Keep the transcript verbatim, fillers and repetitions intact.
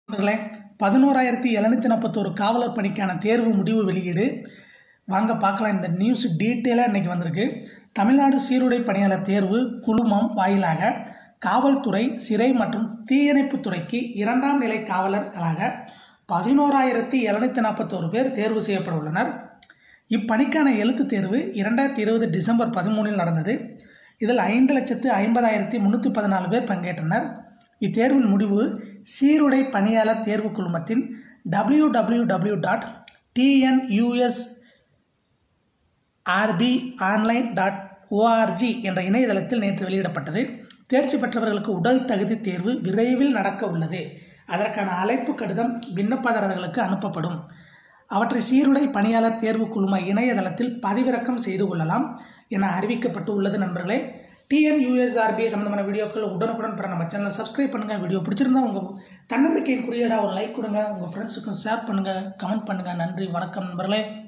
நண்பர்களே, பதினோராயிரத்தி எழுநூற்றி நாற்பத்தொரு காவலர் பணிக்கான தேர்வு முடிவு வெளியீடு. வாங்க பார்க்கலாம். இந்த நியூஸ் டீட்டெயிலாக இன்றைக்கி வந்திருக்கு. தமிழ்நாடு சீருடை பணியாளர் தேர்வு குழுமம் வாயிலாக காவல்துறை, சிறை மற்றும் தீயணைப்புத் துறைக்கு இரண்டாம் நிலை காவலர்களாக பதினோராயிரத்தி எழுநூற்றி நாற்பத்தொரு பேர் தேர்வு செய்யப்பட உள்ளனர். இப்பணிக்கான எழுத்துத் தேர்வு இரண்டாயிரத்தி இருபது டிசம்பர் பதிமூணில் நடந்தது. இதில் ஐந்து லட்சத்து ஐம்பதாயிரத்தி முந்நூற்றி பதினாலு பேர் பங்கேற்றனர். இத்தேர்வின் முடிவு சீருடை பணியாளர் தேர்வு குழுமத்தின் W W W dot TNUSRB online dot ORG என்ற இணையதளத்தில் நேற்று வெளியிடப்பட்டது. தேர்ச்சி பெற்றவர்களுக்கு உடல் தகுதி தேர்வு விரைவில் நடக்க உள்ளது. அதற்கான அழைப்பு கடிதம் விண்ணப்பதாரர்களுக்கு அனுப்பப்படும். அவற்றை சீருடை பணியாளர் தேர்வு குழும இணையதளத்தில் பதிவிறக்கம் செய்து கொள்ளலாம் என அறிவிக்கப்பட்டு உள்ளது. நண்பர்களே, டிஎன்யூஎஸ்ஆர்பி சம்பந்தமான வீடியோக்கள் உடனுக்குடன் பெற நம்ம சேனலை சப்ஸ்கிரைப் பண்ணுங்கள். வீடியோ பிடிச்சிருந்தா உங்கள் தன்னம்பிக்கையின் குறியீடாக ஒரு லைக் கொடுங்க. உங்கள் ஃப்ரெண்ட்ஸுக்கும் ஷேர் பண்ணுங்கள், கமெண்ட் பண்ணுங்கள். நன்றி, வணக்கம் நண்பர்களே.